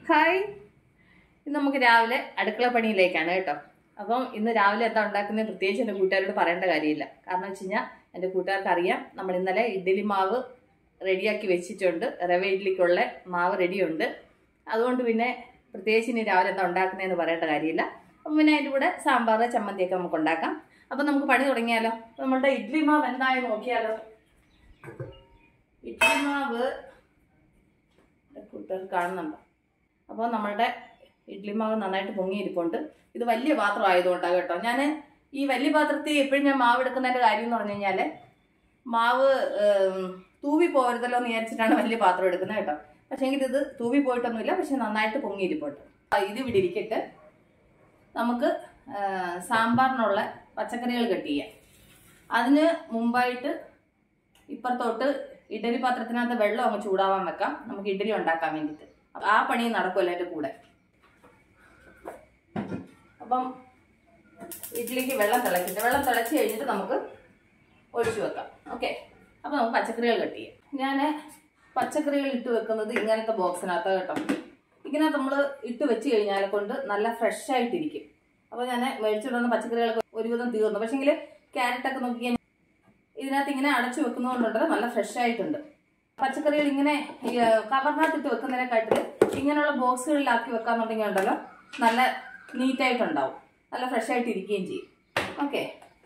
Hi, ഇന്ന് നമുക്ക് രാവിലെ അടുക്കള പണിയിലേക്കാണ് കേട്ടോ. അപ്പം ഇന്ന് രാവിലെ എന്താ ഉണ്ടാക്കുന്നത് പ്രത്യേകിച്ച് എൻ്റെ കൂട്ടുകാരോട് പറയേണ്ട കാര്യമില്ല. കാരണം വെച്ച് കഴിഞ്ഞാൽ എൻ്റെ കൂട്ടുകാർക്ക് അറിയാം, നമ്മൾ ഇന്നലെ ഇഡ്ഡലി മാവ് റെഡിയാക്കി വെച്ചിട്ടുണ്ട്. റവ ഇഡ്ഡലിക്കുള്ള മാവ് റെഡിയുണ്ട്. അതുകൊണ്ട് പിന്നെ പ്രത്യേകിച്ച് ഇനി രാവിലെ എന്താ ഉണ്ടാക്കുന്നതെന്ന് പറയേണ്ട കാര്യമില്ല. അപ്പം പിന്നെ അതിൻ്റെ കൂടെ സാമ്പാർ ചമ്മന്തിയൊക്കെ നമുക്ക് ഉണ്ടാക്കാം. അപ്പം നമുക്ക് പണി തുടങ്ങിയാലോ. നമ്മളുടെ ഇഡ്ഡലി മാവ് എന്തായി നോക്കിയാലോ. ഇഡ്ഡലി മാവ് കൂട്ടുകാർ കാണുന്നുണ്ടോ? അപ്പോൾ നമ്മളുടെ ഇഡ്ഡലി മാവ് നന്നായിട്ട് പൊങ്ങിയിരിപ്പുണ്ട്. ഇത് വലിയ പാത്രം ആയതുകൊണ്ടാണ് കേട്ടോ. ഞാൻ ഈ വലിയ പാത്രത്തിൽ എപ്പോഴും ഞാൻ മാവ് എടുക്കുന്നതിൻ്റെ കാര്യം എന്ന് പറഞ്ഞു കഴിഞ്ഞാൽ മാവ് തൂവി പോരുതല്ലോ എന്ന് വിചാരിച്ചിട്ടാണ് വലിയ പാത്രം എടുക്കുന്നത് കേട്ടോ. പക്ഷേ എങ്കിൽ ഇത് തൂവി പോയിട്ടൊന്നുമില്ല, പക്ഷെ നന്നായിട്ട് പൊങ്ങിയിരിപ്പുണ്ട്. ഇത് ഇവിടെ ഇരിക്കട്ടെ. നമുക്ക് സാമ്പാറിനുള്ള പച്ചക്കറികൾ കട്ട് ചെയ്യാം. അതിന് മുമ്പായിട്ട് ഇപ്പുറത്തോട്ട് ഇഡ്ഡലി പാത്രത്തിനകത്ത് വെള്ളം അങ്ങ് ചൂടാവാൻ വെക്കാം, നമുക്ക് ഇഡ്ഡലി ഉണ്ടാക്കാൻ വേണ്ടിയിട്ട്. ആ പണി നടക്കുമല്ലോ എൻ്റെ കൂടെ. അപ്പം ഇഡ്ഡലിക്ക് വെള്ളം തിളക്കിട്ട് വെള്ളം തിളച്ച് കഴിഞ്ഞിട്ട് നമുക്ക് ഒഴിച്ചു വെക്കാം. ഓക്കെ, അപ്പം നമുക്ക് പച്ചക്കറികൾ കട്ട് ചെയ്യാം. ഞാൻ പച്ചക്കറികൾ ഇട്ട് വെക്കുന്നത് ഇങ്ങനത്തെ ബോക്സിനകത്ത് കേട്ടോ. ഇങ്ങനെ നമ്മൾ ഇട്ട് വെച്ച് കഴിഞ്ഞാൽ കൊണ്ട് നല്ല ഫ്രഷ് ആയിട്ടിരിക്കും. അപ്പോൾ ഞാൻ മേടിച്ചിടുന്ന പച്ചക്കറികളൊക്കെ ഒരുവിധം തീർന്നു. പക്ഷേങ്കിൽ ക്യാരറ്റൊക്കെ നോക്കിയാൽ ഇതിനകത്ത് ഇങ്ങനെ അടച്ചു വെക്കുന്നതുകൊണ്ടുണ്ടല്ലോ നല്ല ഫ്രഷ് ആയിട്ടുണ്ട്. പച്ചക്കറികൾ ഇങ്ങനെ കവറിനകത്തിട്ട് വെക്കുന്നതിനെക്കാട്ടിൽ ഇങ്ങനെയുള്ള ബോക്സുകളിലാക്കി വെക്കാന്നുണ്ടെങ്കിൽ ഉണ്ടല്ലോ നല്ല നീറ്റായിട്ടുണ്ടാവും, നല്ല ഫ്രഷ് ആയിട്ട് ഇരിക്കുകയും ചെയ്യും. ഓക്കെ,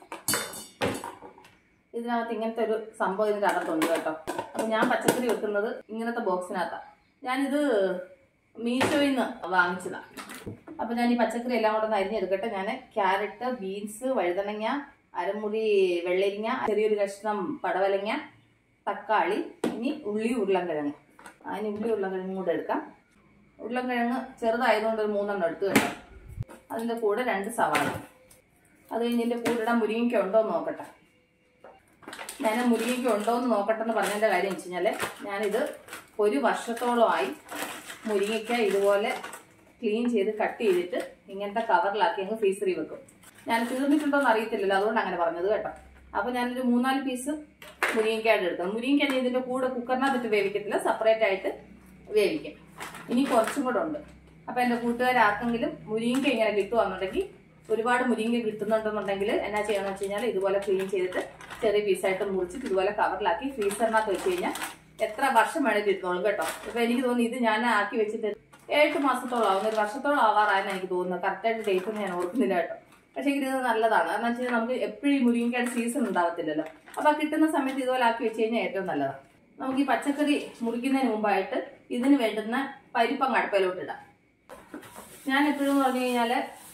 ഇതിനകത്ത് ഇങ്ങനത്തെ ഒരു സംഭവം ഇതിൻ്റെ അകത്തുണ്ട് കേട്ടോ. അപ്പം ഞാൻ പച്ചക്കറി വെക്കുന്നത് ഇങ്ങനത്തെ ബോക്സിനകത്താണ്. ഞാനിത് മീഷോയിൽ നിന്ന് വാങ്ങിച്ചതാണ്. അപ്പം ഞാൻ ഈ പച്ചക്കറി എല്ലാം കൂടെ ഒന്ന് അരിഞ്ഞെടുക്കട്ടെ. ഞാൻ ക്യാരറ്റ്, ബീൻസ്, വഴുതനങ്ങ, അരമുറി വെള്ളരിങ്ങ, ചെറിയൊരു കഷ്ണം പടവലങ്ങ, തക്കാളി, ഇനി ഉള്ളി, ഉരുളൻകിഴങ്ങ്. അതിന് ഉള്ളി ഉരുളൻകിഴങ്ങും കൂടെ എടുക്കാം. ഉരുളൻകിഴങ്ങ് ചെറുതായതുകൊണ്ട് ഒരു 3 എണ്ണം എടുത്ത് കേട്ടോ. അതിൻ്റെ കൂടെ 2 സവാള. അത് കഴിഞ്ഞ് ഇതിൻ്റെ കൂടെ ഇടാൻ മുരിങ്ങയ്ക്ക ഉണ്ടോ എന്ന് നോക്കട്ടെ. ഞാൻ മുരിങ്ങയ്ക്ക ഉണ്ടോ എന്ന് നോക്കട്ടെ എന്ന് പറഞ്ഞതിൻ്റെ കാര്യം വെച്ച് കഴിഞ്ഞാൽ ഞാനിത് 1 വർഷത്തോളമായി മുരിങ്ങയ്ക്ക ഇതുപോലെ ക്ലീൻ ചെയ്ത് കട്ട് ചെയ്തിട്ട് ഇങ്ങനത്തെ കവറിലാക്കി അങ്ങ് ഫ്രീസറിൽ വെക്കും. ഞാൻ തീർന്നിട്ടുണ്ടോ എന്ന് അറിയത്തില്ലല്ലോ, അതുകൊണ്ട് അങ്ങനെ പറഞ്ഞത് കേട്ടോ. അപ്പോൾ ഞാനൊരു 3-4 പീസ് മുരിങ്ങയ്ക്കായിട്ട് എടുക്കാം. മുരിങ്ങയ്ക്ക ഇതിൻ്റെ കൂടെ കുക്കറിനകത്തിട്ട് വേവിക്കത്തില്ല, സെപ്പറേറ്റ് ആയിട്ട് വേവിക്കാം. ഇനി കുറച്ചും കൂടെ ഉണ്ട്. അപ്പോൾ എൻ്റെ കൂട്ടുകാരാർക്കെങ്കിലും മുരിങ്ങയ്ക്ക ഇങ്ങനെ കിട്ടുകയാണെന്നുണ്ടെങ്കിൽ, ഒരുപാട് മുരിങ്ങയ്ക്ക കിട്ടുന്നുണ്ടെന്നുണ്ടെങ്കിൽ എന്നാ ചെയ്യണമെന്ന് വെച്ച് കഴിഞ്ഞാൽ ഇതുപോലെ ക്ലീൻ ചെയ്തിട്ട് ചെറിയ പീസായിട്ട് മുറിച്ചിട്ട് ഇതുപോലെ കവറിലാക്കി ഫ്രീസറിനകത്ത് വെച്ച് കഴിഞ്ഞാൽ എത്ര വർഷം വേണമെങ്കിൽ ഇരുന്നോളും കേട്ടോ. ഇപ്പോൾ എനിക്ക് തോന്നുന്നു ഇത് ഞാൻ ആക്കി വെച്ചിട്ട് 7 മാസത്തോളം ആവുന്നു, 1 വർഷത്തോളം ആവാറായെന്ന് എനിക്ക് തോന്നുന്നത്. കറക്റ്റായിട്ട് ഡേറ്റ് ഒന്നും ഞാൻ ഓർക്കുന്നില്ല കേട്ടോ. പക്ഷേ ഇത് നല്ലതാണ്. കാരണം വെച്ച് കഴിഞ്ഞാൽ നമുക്ക് എപ്പോഴും മുരിങ്ങയ്ക്കയുടെ സീസൺ ഉണ്ടാവത്തില്ലല്ലോ. അപ്പോൾ കിട്ടുന്ന സമയത്ത് ഇതുപോലെ ആക്കി വെച്ച് കഴിഞ്ഞാൽ ഏറ്റവും നല്ലതാണ്. നമുക്ക് ഈ പച്ചക്കറി മുറിക്കുന്നതിന് മുമ്പായിട്ട് ഇതിന് വേണ്ടുന്ന പരിപ്പങ്ങ് അടുപ്പയിലോട്ട് ഇടാം. ഞാൻ എപ്പോഴും പറഞ്ഞു കഴിഞ്ഞാൽ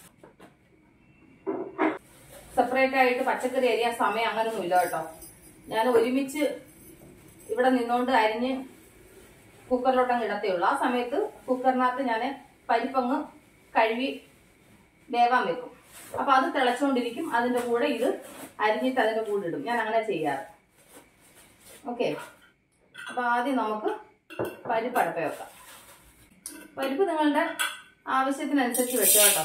സെപ്പറേറ്റ് ആയിട്ട് പച്ചക്കറി അരിയാൻ സമയം അങ്ങനൊന്നും ഇല്ല കേട്ടോ. ഞാൻ ഒരുമിച്ച് ഇവിടെ നിന്നുകൊണ്ട് അരിഞ്ഞ് കുക്കറിലോട്ടങ്ങ് ഇടത്തേ ഉള്ളൂ. ആ സമയത്ത് കുക്കറിനകത്ത് ഞാൻ പരിപ്പങ്ങ് കഴുകി വേവാൻ വെക്കും. അപ്പൊ അത് തിളച്ചുകൊണ്ടിരിക്കും. അതിന്റെ കൂടെ ഇത് അരിഞ്ഞിട്ട് അതിന്റെ കൂടെ ഇടും. ഞാൻ അങ്ങനെ ചെയ്യാറ്. ഓക്കെ, അപ്പൊ ആദ്യം നമുക്ക് പരിപ്പ് അടുപ്പ വെക്കാം. പരിപ്പ് നിങ്ങളുടെ ആവശ്യത്തിനനുസരിച്ച് വെച്ചോ കേട്ടോ.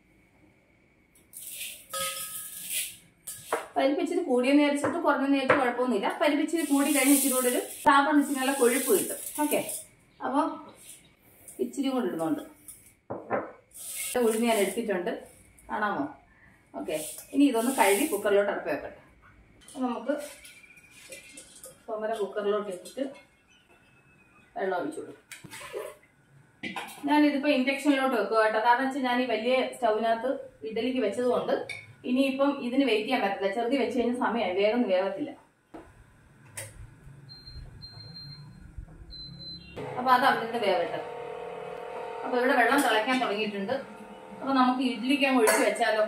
പരിപ്പ് ഇച്ചിരി കൂടിയ നേരിച്ചിട്ട് കുറഞ്ഞ നേരിട്ട് കുഴപ്പമൊന്നുമില്ല. പരിപ്പ് ഇച്ചിരി കൂടി കഴിഞ്ഞ് ഇച്ചിരി കൂടെ ഒരു സാമ്പാറിന് ഇച്ചിരി നല്ല കൊഴുപ്പ് കിട്ടും. ഓക്കെ, അപ്പം ഇച്ചിരി കൂടെ ഇടുന്നുണ്ട്. ഉഴുന്ന് ഞാൻ എടുത്തിട്ടുണ്ട്, കാണാമോ? ഓക്കെ, ഇനി ഇതൊന്ന് കഴുകി കുക്കറിലോട്ട് അടുപ്പ് വെക്കട്ടെ. നമുക്ക് തോമര കുക്കറിലോട്ട് ഇട്ടിട്ട് വെള്ളം ഒഴിച്ചു കൊടുക്കും. ഞാനിതിപ്പോൾ ഇൻഡക്ഷനിലോട്ട് വെക്കുക കേട്ടോ. കാരണം വെച്ചാൽ ഞാൻ ഈ വലിയ സ്റ്റൗവിനകത്ത് ഇഡ്ഡലിക്ക് വെച്ചതുകൊണ്ട് ഇനിയിപ്പം ഇതിന് വെയിറ്റ് ചെയ്യാൻ പറ്റില്ല. ചെറുതി വെച്ച് കഴിഞ്ഞാൽ സമയമായി, വേഗം വേഗത്തില്ല. അപ്പൊ അത് അവിടെ വേവട്ടെ. അപ്പൊ ഇവിടെ വെള്ളം തിളയ്ക്കാൻ തുടങ്ങിയിട്ടുണ്ട്. അപ്പൊ നമുക്ക് ഇഡ്ഡലിക്ക് അങ്ങ് ഒഴിച്ച് വെച്ചാലോ.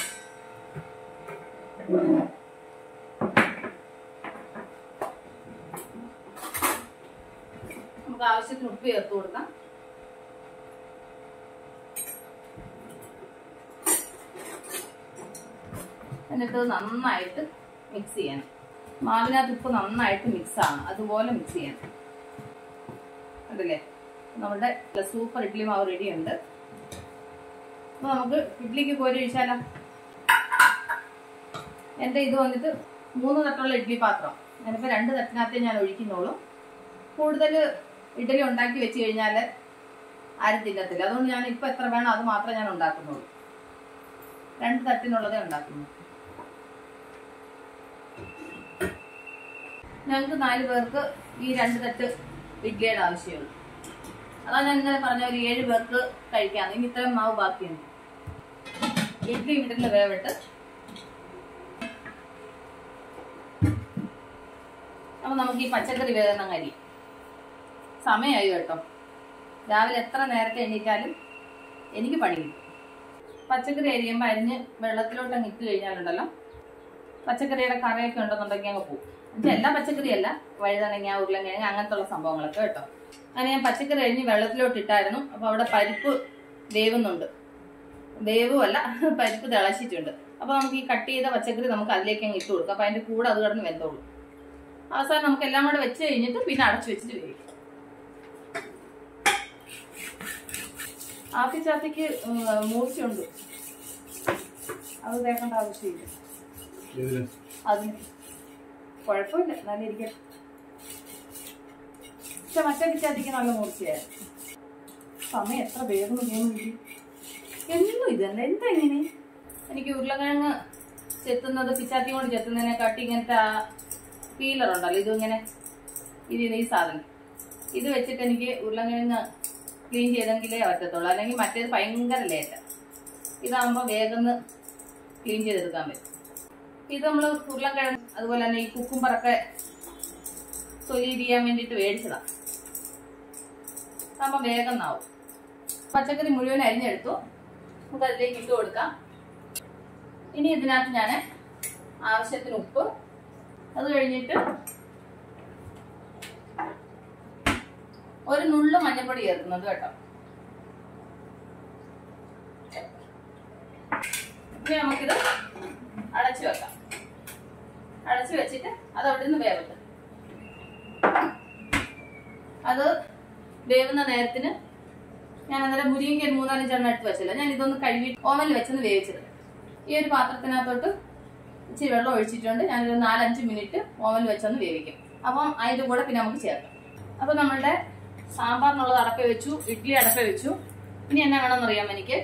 നമുക്ക് ആവശ്യത്തിന് ഉപ്പ് ചേർത്ത് കൊടുക്കാം. എന്നിട്ട് നന്നായിട്ട് മിക്സ് ചെയ്യണം. മാവിനകത്ത് ഉപ്പ് നന്നായിട്ട് മിക്സ് ആണ്, അതുപോലെ മിക്സ് ചെയ്യണം. കണ്ടില്ലേ, നമ്മുടെ സൂപ്പർ ഇഡ്ഡലി മാവ് റെഡി ഉണ്ട്. അപ്പൊ നമുക്ക് ഇഡ്ഡലിക്ക് കോരി ഒഴിച്ചാലോ. എൻ്റെ ഇത് വന്നിട്ട് 3 തട്ടുള്ള ഇഡ്ഡലി പാത്രം. ഞാനിപ്പോൾ 2 തട്ടിനകത്തേ ഞാൻ ഒഴിക്കുന്നുള്ളൂ. കൂടുതൽ ഇഡ്ഡലി ഉണ്ടാക്കി വെച്ച് കഴിഞ്ഞാൽ ആരും തിന്നത്തില്ല. അതുകൊണ്ട് ഞാൻ ഇപ്പം എത്ര വേണം അത് മാത്രമേ ഞാൻ ഉണ്ടാക്കുന്നുള്ളൂ. 2 തട്ടിനുള്ളതേ ഉണ്ടാക്കുന്നു. ഞങ്ങൾക്ക് 4 പേർക്ക് ഈ 2 തട്ട് ഇഡ്ഡലിയുടെ ആവശ്യമുള്ളൂ. അതാണ് ഞാൻ ഇന്നലെ പറഞ്ഞ ഒരു 7 പേർക്ക് കഴിക്കാം. ഇനി ഇത്രയും മാവ് ബാക്കിയുണ്ട്. ഇഡ്ഡലി വീട്ടിൽ വേവിട്ട് അപ്പൊ നമുക്ക് ഈ പച്ചക്കറി വേകുന്ന കരി സമയമായി കേട്ടോ. രാവിലെ എത്ര നേരത്തെ എണീറ്റാലും എനിക്ക് പണി കിട്ടും. പച്ചക്കറി അരിയുമ്പോൾ അരിഞ്ഞ് വെള്ളത്തിലോട്ട് അങ്ങ് ഇട്ട് കഴിഞ്ഞാലുണ്ടല്ലോ പച്ചക്കറിയുടെ കറിയൊക്കെ ഉണ്ടെന്നുണ്ടെങ്കിൽ അങ്ങ് പോകും. എന്നുവെച്ചാൽ എല്ലാ പച്ചക്കറിയല്ല, വഴുതനങ്ങ, ഉരുളക്കിഴങ്ങ് അങ്ങനത്തെ ഉള്ള സംഭവങ്ങളൊക്കെ കേട്ടോ. അങ്ങനെ ഞാൻ പച്ചക്കറി അരിഞ്ഞ് വെള്ളത്തിലോട്ട് ഇട്ടായിരുന്നു. അപ്പൊ അവിടെ പരിപ്പ് വേവുന്നുണ്ട്. വേവുമല്ല, പരിപ്പ് തിളച്ചിട്ടുണ്ട്. അപ്പൊ നമുക്ക് ഈ കട്ട് ചെയ്ത പച്ചക്കറി നമുക്ക് അതിലേക്ക് അങ്ങ് ഇട്ട് കൊടുക്കാം. അപ്പൊ അതിന്റെ കൂടെ അത് കിടന്ന് വെന്തോളൂ. അവസാനം നമുക്ക് എല്ലാം കൂടെ വെച്ച് കഴിഞ്ഞിട്ട് പിന്നെ അടച്ചു വെച്ചിട്ട് വേവിക്കും. ആഫിച്ചാത്തിക്ക് മൂർച്ചയുണ്ട്, അത് തേക്കേണ്ട ആവശ്യമില്ല. അതിന് കുഴപ്പമില്ല, നല്ല ഇരിക്കട്ടെ. പക്ഷെ മറ്റേ പിച്ചാത്തിക്ക് നല്ല മൂർച്ചയായിരുന്നു. സമയം എത്ര വേഗം ചെയ്യുന്നു. എന്നും ഇതല്ല, എന്താ ഇങ്ങനെ? എനിക്ക് ഉരുളക്കിഴങ്ങ് ചെത്തുന്നത് പിച്ചാത്തി കൊണ്ട് ചെത്തുന്നതിനെക്കാട്ടി ഇങ്ങനത്തെ പീലർ ഉണ്ടല്ലോ, ഇതിങ്ങനെ ഈ സാധനം ഇത് വെച്ചിട്ട് എനിക്ക് ഉരുളക്കിഴങ്ങ് ക്ലീൻ ചെയ്തെങ്കിലേ പറ്റത്തുള്ളൂ. അല്ലെങ്കിൽ മറ്റേത് ഭയങ്കര ലേറ്റാണ്. ഇതാകുമ്പോൾ വേഗം ക്ലീൻ ചെയ്തെടുക്കാൻ പറ്റും. ഇത് നമ്മൾ ഉരുളക്കിഴങ്ങ് അതുപോലെ തന്നെ ഈ കുക്കുംബറൊക്കെ തൊലി ചെയ്യാൻ വേണ്ടിയിട്ട് മേടിച്ചതാണ്. അതാകുമ്പോൾ വേഗം ആവും. പച്ചക്കറി മുഴുവൻ അരിഞ്ഞെടുത്തു. നമുക്ക് അതിലേക്ക് ഇട്ട് കൊടുക്കാം. ഇനി ഇതിനകത്ത് ഞാൻ ആവശ്യത്തിന് ഉപ്പ്, അത് കഴിഞ്ഞിട്ട് ഒരു നുള്ളു മഞ്ഞൾപ്പൊടി ചേർക്കുന്നത് കേട്ടോ. ഇനി നമുക്കിത് അടച്ചു വെക്കാം. അടച്ചു വെച്ചിട്ട് അത് അവിടെ നിന്ന് വേവട്ടെ. അത് വേവുന്ന നേരത്തിന് ഞാൻ അന്നേരം മുരിങ്ങയ്ക്ക് 3-4 എണ്ണം എടുത്ത് വെച്ചില്ല. ഞാൻ ഇതൊന്ന് കഴുകി ഓവനിൽ വെച്ചൊന്ന് വേവിച്ചത്. ഈ ഒരു പാത്രത്തിനകത്തോട്ട് ഇച്ചിരി വെള്ളം ഒഴിച്ചിട്ടുണ്ട്. ഞാനൊരു 4-5 മിനിറ്റ് ഓവനിൽ വെച്ചൊന്ന് വേവിക്കും. അപ്പം അതിൻ്റെ കൂടെ പിന്നെ നമുക്ക് ചേർക്കാം. അപ്പൊ നമ്മളുടെ സാമ്പാറിനുള്ളത് അടപ്പ വെച്ചു, ഇഡ്ഡലി അടപ്പ വെച്ചു. ഇനി എന്നാ വേണമെന്നറിയാം, എനിക്ക്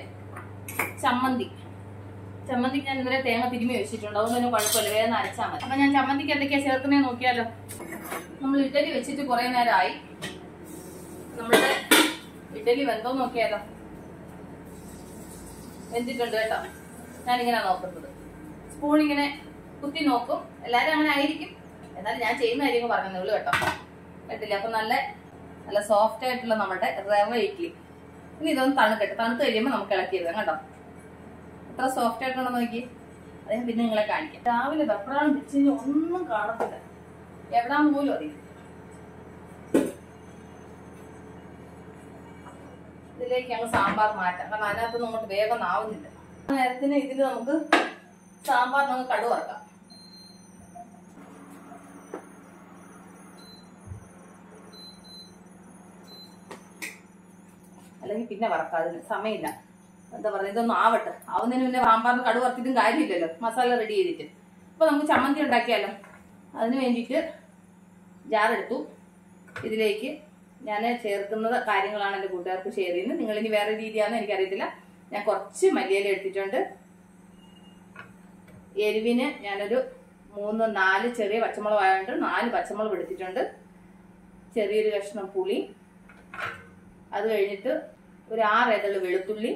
ചമ്മന്തിക്ക് ഞാൻ ഇന്നലെ തേങ്ങ തിരുമ്മി വെച്ചിട്ടുണ്ട്. അതൊന്നും കുഴപ്പമില്ല, വേഗം അരച്ചാൽ മതി. അപ്പൊ ഞാൻ ചമ്മന്തിക്ക് എന്തൊക്കെയാ ചേർക്കുന്നതെന്ന് നോക്കിയാലോ. നമ്മൾ ഇഡ്ഡലി വെച്ചിട്ട് കുറെ നേരമായി. നമ്മളുടെ ഇഡ്ഡലി വെന്തോ നോക്കിയാലോ. വെന്തിട്ടുണ്ട് കേട്ടോ. ഞാനിങ്ങനെ നോക്കുന്നത്, സ്പൂണിങ്ങനെ കുത്തി നോക്കും. എല്ലാരും അങ്ങനെ ആയിരിക്കും, എന്നാലും ഞാൻ ചെയ്യുന്ന കാര്യങ്ങൾ പറഞ്ഞതേ ഉള്ളൂ കേട്ടോ. കേട്ടില്ല? അപ്പൊ നല്ല സോഫ്റ്റ് ആയിട്ടുള്ള നമ്മുടെ റവ ഇഡ്ഡലി. ഇനി ഇതൊന്ന് തണുക്കട്ടെ. തണുത്ത് കഴിയുമ്പോൾ നമുക്ക് ഇളക്കിയെടുക്കാം കേട്ടോ. എത്ര സോഫ്റ്റ് ആയിട്ടുണ്ടോ നോക്കി. അദ്ദേഹം പിന്നെ നിങ്ങളെ കാണിക്കാം. രാവിലെ വെപ്രാളം വെച്ച് കഴിഞ്ഞാൽ ഒന്നും കാണത്തില്ല, എവിടാന്ന് പോലും അറിയില്ല. ഇതിലേക്ക് ഞങ്ങൾ സാമ്പാർ മാറ്റാം, കാരണം അതിനകത്ത് നമുക്ക് വേഗം ആവുന്നില്ല. നേരത്തിന് ഇതിൽ നമുക്ക് സാമ്പാറിനൊന്ന് കടുക് വറക്കാം. അല്ലെങ്കിൽ പിന്നെ വറക്കാം, അതിന് സമയമില്ല. എന്താ പറയുക, ഇതൊന്നും ആവട്ടെ. ആവുന്നതിന് മുന്നേ സാമ്പാറിന് കടുക് വറുത്തിട്ടും കാര്യമില്ലല്ലോ, മസാല റെഡി ചെയ്തിട്ട്. അപ്പൊ നമുക്ക് ചമ്മന്തി ഉണ്ടാക്കിയാലോ. അതിന് വേണ്ടിയിട്ട് ജാറെടുത്തു. ഇതിലേക്ക് ഞാൻ ചേർക്കുന്ന കാര്യങ്ങളാണ് എൻ്റെ കൂട്ടുകാർക്ക് ഷെയർ ചെയ്യുന്നത്. നിങ്ങളിനി വേറെ രീതിയാണെന്ന് എനിക്കറിയത്തില്ല. ഞാൻ കുറച്ച് മല്ലിയില എടുത്തിട്ടുണ്ട്. എരിവിന് ഞാനൊരു 3-4 ചെറിയ പച്ചമുളക് ആയതുകൊണ്ട് 4 പച്ചമുളക് എടുത്തിട്ടുണ്ട്. ചെറിയൊരു കഷ്ണം പുളി, അത് കഴിഞ്ഞിട്ട് ഒരു 6 ഇതള് വെളുത്തുള്ളി,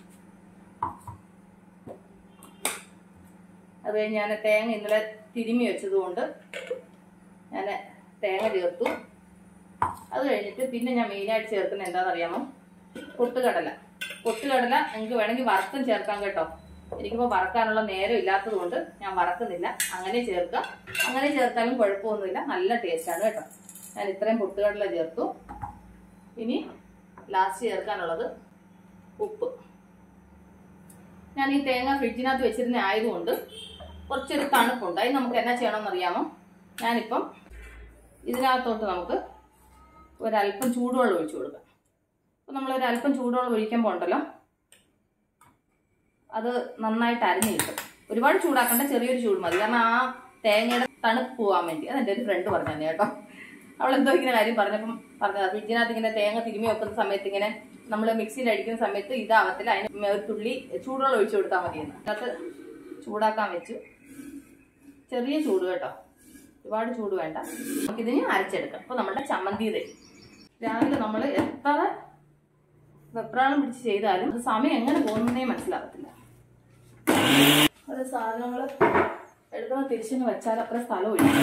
അത് കഴിഞ്ഞ് ഞാൻ തേങ്ങ ഇന്നലെ തിരുമ്മി വെച്ചതുകൊണ്ട് ഞാൻ തേങ്ങ ചേർത്തു. അത് കഴിഞ്ഞിട്ട് പിന്നെ ഞാൻ മെയിനായിട്ട് ചേർക്കുന്നത് എന്താണെന്നറിയാമോ, പൊട്ടുകടല. പൊട്ടുകടല നിങ്ങൾക്ക് വേണമെങ്കിൽ വറുത്തും ചേർക്കാം കേട്ടോ. എനിക്കിപ്പോൾ വറക്കാനുള്ള നേരം ഇല്ലാത്തത് കൊണ്ട് ഞാൻ വറക്കുന്നില്ല. അങ്ങനെ ചേർക്കാം, അങ്ങനെ ചേർത്താലും കുഴപ്പമൊന്നുമില്ല, നല്ല ടേസ്റ്റാണ് കേട്ടോ. ഞാൻ ഇത്രയും പൊട്ടുകടല ചേർത്തു. ഇനി ലാസ്റ്റ് ചേർക്കാനുള്ളത് ഉപ്പ്. ഞാൻ ഈ തേങ്ങ ഫ്രിഡ്ജിനകത്ത് വെച്ചിരുന്ന ആയതുകൊണ്ട് കുറച്ചൊരു തണുപ്പുണ്ട്. അത് നമുക്ക് എന്നാ ചെയ്യണമെന്നറിയാമോ, ഞാനിപ്പം ഇതിനകത്തോട്ട് നമുക്ക് ഒരല്പം ചൂടുവെള്ളം ഒഴിച്ചു കൊടുക്കാം. അപ്പം നമ്മളൊരല്പം ചൂടുവെള്ളം ഒഴിക്കുമ്പോൾ ഉണ്ടല്ലോ അത് നന്നായിട്ട് അരിഞ്ഞു കിട്ടും. ഒരുപാട് ചൂടാക്കണ്ട, ചെറിയൊരു ചൂട് മതി. കാരണം ആ തേങ്ങയുടെ തണുപ്പ് പോകാൻ വേണ്ടി. അതെൻ്റെ ഒരു ഫ്രണ്ട് പറഞ്ഞു കേട്ടോ. അവളെന്തോ ഇങ്ങനെ കാര്യം പറഞ്ഞപ്പം പറഞ്ഞതാ, ഫ്രിഡ്ജിനകത്ത് ഇങ്ങനെ തേങ്ങ തിരുമ്മി വെക്കുന്ന സമയത്ത് ഇങ്ങനെ നമ്മൾ മിക്സിയിൽ അടിക്കുന്ന സമയത്ത് ഇതാവത്തില്ല. അതിന് ഒരു തുള്ളി ചൂടുവെള്ളം ഒഴിച്ചു കൊടുത്താൽ മതിയെന്ന്. അതിനകത്ത് ചൂടാക്കാൻ വെച്ചു. ചെറിയ ചൂട് കേട്ടോ, ഒരുപാട് ചൂട് വേണ്ട. നമുക്കിതിന് അരച്ചെടുക്കാം. അപ്പോൾ നമ്മുടെ ചമ്മന്തി റെഡി. രാവിലെ നമ്മൾ എത്ര വെപ്രാളം പിടിച്ച് ചെയ്താലും അത് സമയം എങ്ങനെ പോകുന്നേ മനസ്സിലാകത്തില്ല. അത് സാധനങ്ങൾ എടുക്കുന്ന തിരിച്ചെന്ന് വെച്ചാൽ അത്ര സ്ഥലം ഒഴിക്കും.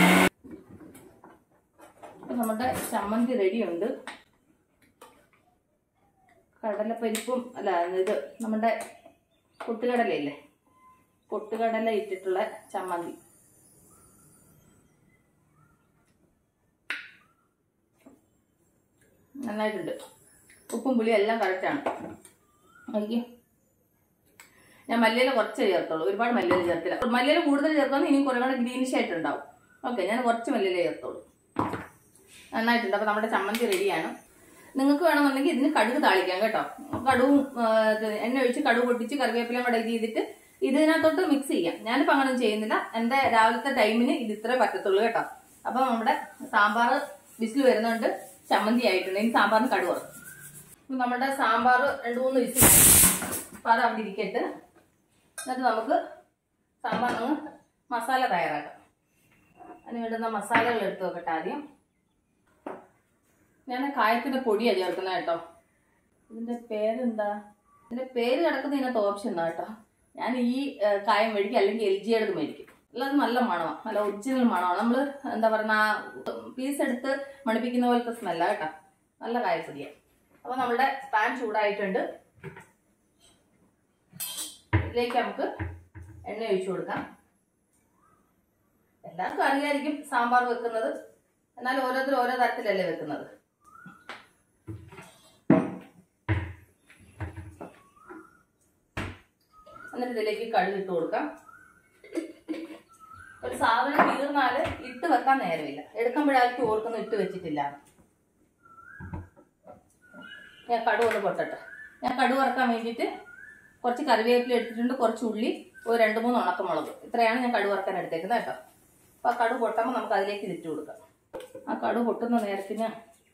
അപ്പം നമ്മുടെ ചമ്മന്തി റെഡിയുണ്ട്. കടലപ്പരിപ്പും അല്ല, ഇത് നമ്മുടെ പൊട്ടുകടലയില്ലേ, പൊട്ടുകടല ഇട്ടിട്ടുള്ള ചമ്മന്തി. നന്നായിട്ടുണ്ട്. ഉപ്പും പുളിയും എല്ലാം കറക്റ്റാണ്. എനിക്ക് ഞാൻ മല്ലിയില കുറച്ചേ ചേർത്തോളൂ, ഒരുപാട് മല്ലിയില ചേർത്തില്ല. മല്ലിയില കൂടുതൽ ചേർത്താൽ ഇനി കുറേ കൂടെ ഗ്രീനിഷ് ആയിട്ടുണ്ടാവും. ഓക്കെ, ഞാൻ കുറച്ച് മല്ലിയില ചേർത്തോളൂ. നന്നായിട്ടുണ്ട്. അപ്പോൾ നമ്മുടെ ചമ്മന്തി റെഡിയാണ്. നിങ്ങൾക്ക് വേണമെന്നുണ്ടെങ്കിൽ ഇതിന് കടുക് താളിക്കാം കേട്ടോ. കടുവും എണ്ണ ഒഴിച്ച് കടുക് പൊട്ടിച്ച് കറിവേപ്പിലയും കൂടെ ഇത് ചെയ്തിട്ട് ഇതിനകത്തോട്ട് മിക്സ് ചെയ്യാം. ഞാനിപ്പോൾ അങ്ങനെ ചെയ്യുന്നില്ല. എൻ്റെ രാവിലത്തെ ടൈമിന് ഇത് ഇത്രേ പറ്റത്തുള്ളൂ കേട്ടോ. അപ്പോൾ നമ്മുടെ സാമ്പാർ വിസിൽ വരുന്നുണ്ട്, ചമ്മന്തി ആയിട്ടുണ്ട്. ഇനി സാമ്പാറിന് കടുക്. നമ്മുടെ സാമ്പാർ 2-3 വിസിൽ, അപ്പോൾ അത് അവിടെ ഇരിക്കട്ട്. എന്നിട്ട് നമുക്ക് സാമ്പാറിന് മസാല തയ്യാറാക്കാം. അതിന് വേണ്ടുന്ന മസാലകൾ എടുത്ത് വെക്കട്ടെ. ആദ്യം ഞാൻ കായത്തിൻ്റെ പൊടിയാണ് ചേർക്കുന്നത് കേട്ടോ. ഇതിൻ്റെ പേരെന്താ, ഇതിൻ്റെ പേര് കിടക്കുന്ന ഇതിനകത്ത് ഓപ്ഷൻ എന്താ കേട്ടോ. ഞാൻ ഈ കായം മേടിക്കും, അല്ലെങ്കിൽ LG മേടിക്കും. അല്ലാതെ നല്ല മണമാണ്, നല്ല ഒറിജിനൽ മണമാണ്. നമ്മൾ എന്താ പറയുക, പീസ് എടുത്ത് മണിപ്പിക്കുന്ന പോലത്തെ സ്മെല്ല കേട്ടോ. നല്ല കായപ്പൊടിയാണ്. അപ്പോൾ നമ്മുടെ പാൻ ചൂടായിട്ടുണ്ട്. ഇതിലേക്ക് നമുക്ക് എണ്ണ ഒഴിച്ചു കൊടുക്കാം. എല്ലാവർക്കും അറിയായിരിക്കും സാമ്പാർ വെക്കുന്നത്, എന്നാൽ ഓരോരുത്തരും ഓരോ തരത്തിലല്ലേ വെക്കുന്നത്. എന്നിട്ട് ഇതിലേക്ക് കടുക് ഇട്ട് കൊടുക്കാം. ഒരു സാധനം തീർന്നാൽ ഇട്ട് വെക്കാൻ നേരമില്ല. എടുക്കുമ്പോഴായിരിക്കും ഓർക്കൊന്നും ഇട്ട് വെച്ചിട്ടില്ല. ഞാൻ കടുക് ഒന്ന് പൊട്ടട്ടെ. ഞാൻ കടുക് വറക്കാൻ വേണ്ടിയിട്ട് കുറച്ച് കറിവേപ്പില എടുത്തിട്ടുണ്ട്, കുറച്ച് ഉള്ളി, ഒരു 2-3 ഉണക്കമുളക്. ഇത്രയാണ് ഞാൻ കടുക് വറക്കാൻ എടുത്തേക്കുന്നത് കേട്ടോ. അപ്പോൾ ആ കടുക് പൊട്ടുമ്പോൾ നമുക്ക് അതിലേക്ക് ഇതിട്ട് കൊടുക്കാം. ആ കടുക് പൊട്ടുന്ന നേരത്തിന്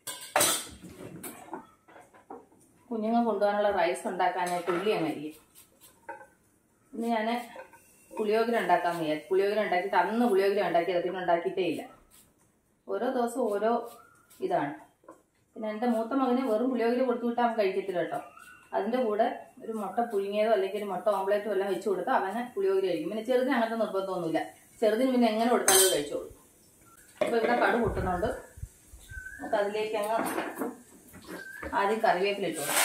കുഞ്ഞുങ്ങൾ കൊണ്ടുപോകാനുള്ള റൈസ് ഉണ്ടാക്കാനായിട്ട് ഉള്ളി അങ്ങ് അരിയും. ഇന്ന് ഞാൻ പുളിയോഗര ഉണ്ടാക്കാൻ വിചാരിച്ചു. പുളിയോഗര ഉണ്ടാക്കിയിട്ട് അന്ന് പുളിയോഗര ഉണ്ടാക്കിയത് പിന്നെ ഉണ്ടാക്കിയിട്ടേ ഇല്ല. ഓരോ ദിവസവും ഓരോ ഇതാണ്. പിന്നെ എൻ്റെ മൂത്ത മകന് വെറും പുളിയോഗര കൊടുത്തു വിട്ടാൽ അവൻ കഴിക്കത്തില്ല കേട്ടോ. അതിൻ്റെ കൂടെ ഒരു മുട്ട പുഴുങ്ങിയതോ അല്ലെങ്കിൽ ഒരു മുട്ട ഓംപ്ലേറ്റോ എല്ലാം വെച്ച് കൊടുത്താൽ അവന് പുളിയോഗര കഴിക്കും. പിന്നെ ചെറുതിന് അങ്ങനത്തെ നിർബന്ധമൊന്നുമില്ല. ചെറുതിന് പിന്നെ എങ്ങനെ കൊടുത്താലും കഴിച്ചോളൂ. അപ്പോൾ ഇവിടെ കടുക് പൊട്ടുന്നുണ്ട്. നമുക്ക് അതിലേക്ക് അങ്ങ് ആദ്യം കറിവേപ്പില ഇട്ട് കൊടുക്കാം.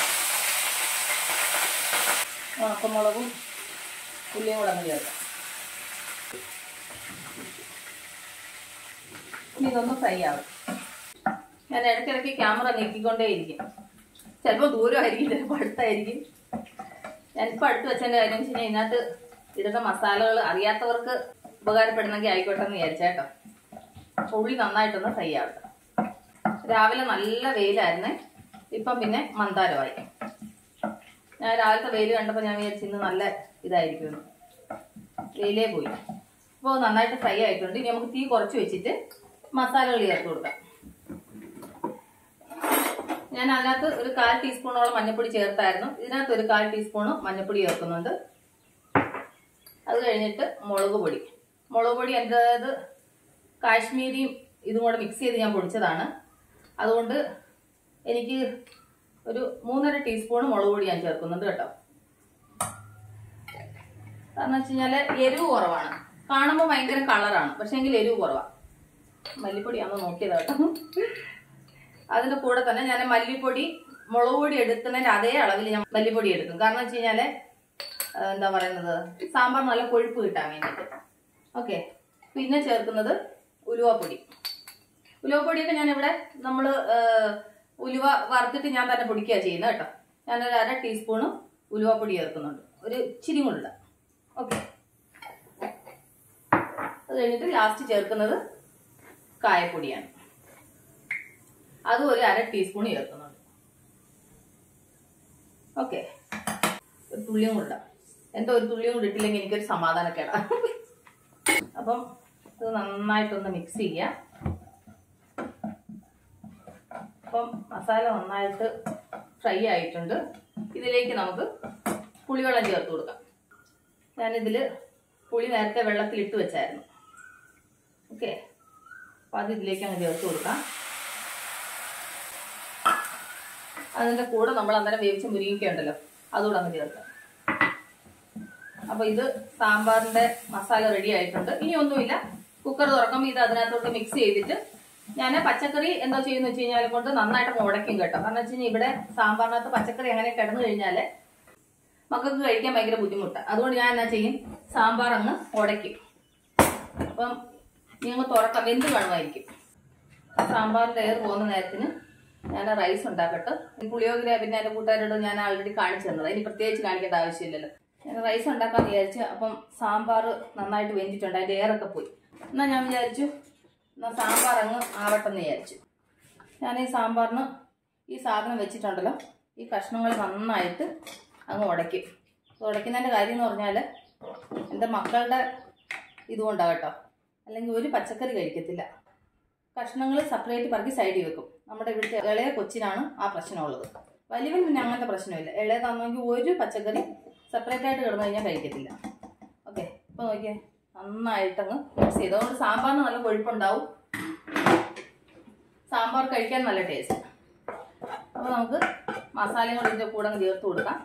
ഉണക്കമുളകും ഉള്ളിയും കൂടെ അങ്ങ് ചേർക്കാം. ഇനി ഇതൊന്ന് ഫ്രൈ ആവും. ഞാൻ ഇടയ്ക്കിടയ്ക്ക് ക്യാമറ നീക്കിക്കൊണ്ടേയിരിക്കും. ചിലപ്പോൾ ദൂരമായിരിക്കും, ചിലപ്പോൾ അടുത്തായിരിക്കും. ഞാനിപ്പോൾ അടുത്ത് വെച്ചതിൻ്റെ കാര്യം വെച്ച് കഴിഞ്ഞാൽ ഇതിനകത്ത് ഇടുന്ന മസാലകൾ അറിയാത്തവർക്ക് ഉപകാരപ്പെടുന്നെങ്കിൽ ആയിക്കോട്ടെ എന്ന് വിചാരിച്ചേട്ടോ. ഉള്ളി നന്നായിട്ടൊന്ന് ഫ്രൈ ആവട്ടെ. രാവിലെ നല്ല വെയിലായിരുന്നേ, ഇപ്പം പിന്നെ മന്ദാരമായി. ഞാൻ രാവിലത്തെ വെയിൽ കണ്ടപ്പോൾ ഞാൻ വിചാരിച്ചു ഇന്ന് നല്ല ഇതായിരിക്കുമെന്ന്. വെയിലേ പോയി. അപ്പോൾ നന്നായിട്ട് ഫ്രൈ ആയിട്ടുണ്ട്. ഇനി നമുക്ക് തീ കുറച്ച് വെച്ചിട്ട് മസാലകൾ ചേർത്ത് കൊടുക്കാം. ഞാൻ അതിനകത്ത് ഒരു 1/4 ടീസ്പൂണോളം മഞ്ഞൾപ്പൊടി ചേർത്തായിരുന്നു. ഇതിനകത്ത് ഒരു 1/4 ടീസ്പൂണ് മഞ്ഞൾപ്പൊടി ചേർക്കുന്നുണ്ട്. അത് കഴിഞ്ഞിട്ട് മുളക് പൊടി. മുളക് പൊടി എൻ്റേത് കാശ്മീരിയും ഇതും കൂടെ മിക്സ് ചെയ്ത് ഞാൻ പൊടിച്ചതാണ്. അതുകൊണ്ട് എനിക്ക് ഒരു 3.5 ടീസ്പൂൺ മുളക് പൊടി ഞാൻ ചേർക്കുന്നുണ്ട് കേട്ടോ. കാരണം വെച്ച് കഴിഞ്ഞാൽ എരിവ് കുറവാണ്. കാണുമ്പോൾ ഭയങ്കര കളറാണ്, പക്ഷേ എങ്കിൽ എരിവ് കുറവാണ്. മല്ലിപ്പൊടിയാണോ നോക്കിയത് കേട്ടോ. അതിൻ്റെ കൂടെ തന്നെ ഞാൻ മല്ലിപ്പൊടി മുളക് പൊടി എടുക്കുന്നതിൻ്റെ അതേ അളവിൽ ഞാൻ മല്ലിപ്പൊടി എടുക്കും. കാരണം വെച്ച് കഴിഞ്ഞാൽ എന്താ പറയുന്നത്, സാമ്പാർ നല്ല കൊഴുപ്പ് കിട്ടാൻ വേണ്ടിയിട്ട്. ഓക്കെ, പിന്നെ ചേർക്കുന്നത് ഉലുവപ്പൊടി. ഉലുവപ്പൊടിയൊക്കെ ഞാനിവിടെ നമ്മൾ ഉലുവ വറുത്തിട്ട് ഞാൻ തന്നെ പൊടിക്കുക ചെയ്യുന്നത് കേട്ടോ. ഞാനൊരു 1/2 ടീസ്പൂണ് ഉലുവപ്പൊടി ചേർക്കുന്നുണ്ട്, ഒരു ഇച്ചിരി കൂടെ. ഓക്കെ, അത് കഴിഞ്ഞിട്ട് ലാസ്റ്റ് ചേർക്കുന്നത് കായപ്പൊടിയാണ്. അതും ഒരു 1/2 ടീസ്പൂൺ ചേർക്കുന്നുണ്ട്. ഓക്കെ, ഒരു തുള്ളിയും കൂടെ. എന്തോ ഒരു തുള്ളിയും കൂടെ ഇട്ടില്ലെങ്കിൽ എനിക്കൊരു സമാധാനക്കേടാ. അപ്പം ഇത് നന്നായിട്ടൊന്ന് മിക്സ് ചെയ്യാം. അപ്പം മസാല നന്നായിട്ട് ഫ്രൈ ആയിട്ടുണ്ട്. ഇതിലേക്ക് നമുക്ക് പുളിവെള്ളം ചേർത്ത് കൊടുക്കാം. ഞാനിതിൽ പുളി നേരത്തെ വെള്ളത്തിലിട്ട് വെച്ചായിരുന്നു. ഓക്കെ, അപ്പോൾ അത് ഇതിലേക്ക് അങ്ങ് ചേർത്ത് കൊടുക്കാം. അതിൻ്റെ കൂടെ നമ്മൾ അന്നേരം വേവിച്ച മുരിങ്ങയ്ക്ക ഉണ്ടല്ലോ, അതുകൂടെ അങ്ങ് ചേർക്കാം. അപ്പോൾ ഇത് സാമ്പാറിൻ്റെ മസാല റെഡി ആയിട്ടുണ്ട്. ഇനി ഒന്നുമില്ല, കുക്കർ തുറക്കുമ്പോൾ ഇത് അതിനകത്തോട്ട് മിക്സ് ചെയ്തിട്ട് ഞാൻ പച്ചക്കറി എന്തോ ചെയ്യുന്നു വെച്ച് കഴിഞ്ഞാൽ കൊണ്ട് നന്നായിട്ട് ഉടയ്ക്കും കേട്ടോ. കാരണം വെച്ച് കഴിഞ്ഞാൽ ഇവിടെ സാമ്പാറിനകത്ത് പച്ചക്കറി അങ്ങനെ കിടന്നു കഴിഞ്ഞാൽ മക്കൾക്ക് കഴിക്കാൻ ഭയങ്കര ബുദ്ധിമുട്ടാണ്. അതുകൊണ്ട് ഞാൻ എന്നാ ചെയ്യും, സാമ്പാർ അങ്ങ് ഉടയ്ക്കും. അപ്പം നിങ്ങൾ തുറക്കാം, വെന്ത് കാണുമായിരിക്കും. സാമ്പാറിൻ്റെ എയർ പോകുന്ന നേരത്തിന് ഞാൻ റൈസ് ഉണ്ടാക്കട്ടെ. പുളിയോഗിര പിന്നെ എൻ്റെ കൂട്ടുകാരോട് ഞാൻ ആൾറെഡി കാണിച്ചു തന്നത്, ഇനി പ്രത്യേകിച്ച് കാണിക്കേണ്ട ആവശ്യമില്ലല്ലോ. ഞാൻ റൈസ് ഉണ്ടാക്കാമെന്ന് വിചാരിച്ചു. അപ്പം സാമ്പാർ നന്നായിട്ട് വെന്തിട്ടുണ്ട്, അതിൻ്റെ എയറൊക്കെ പോയി. എന്നാൽ ഞാൻ വിചാരിച്ചു എന്നാൽ സാമ്പാർ അങ്ങ് ആവട്ടെന്ന് വിചാരിച്ചു. ഞാൻ ഈ സാമ്പാറിന് ഈ സാധനം വെച്ചിട്ടുണ്ടല്ലോ, ഈ കഷ്ണങ്ങൾ നന്നായിട്ട് അങ്ങ് ഉടയ്ക്കും. ഉടയ്ക്കുന്നതിൻ്റെ കാര്യം എന്ന് പറഞ്ഞാൽ എൻ്റെ മക്കളുടെ ഇതുകൊണ്ടാണ് കേട്ടോ, അല്ലെങ്കിൽ ഒരു പച്ചക്കറി കഴിക്കത്തില്ല. കഷ്ണങ്ങൾ സെപ്പറേറ്റ് പറക്കി സൈഡിൽ വെക്കും. നമ്മുടെ ഇവിടുത്തെ ഇളയ കൊച്ചിനാണ് ആ പ്രശ്നമുള്ളത്. വലിയവൻ പിന്നെ അങ്ങനത്തെ പ്രശ്നമില്ല. ഇളയതാണെങ്കിൽ ഒരു പച്ചക്കറി സെപ്പറേറ്റ് ആയിട്ട് കിടന്നു കഴിഞ്ഞാൽ കഴിക്കത്തില്ല. ഓക്കെ, ഇപ്പോൾ നോക്കിയേ നന്നായിട്ടങ്ങ് മിക്സ് ചെയ്ത്. അതുകൊണ്ട് സാമ്പാറിന് നല്ല കൊഴുപ്പുണ്ടാവും, സാമ്പാർ കഴിക്കാൻ നല്ല ടേസ്റ്റ്. അപ്പോൾ നമുക്ക് മസാലയും കൂടി ഇതിൻ്റെ കൂടെ അങ്ങ് ചേർത്ത് കൊടുക്കാം.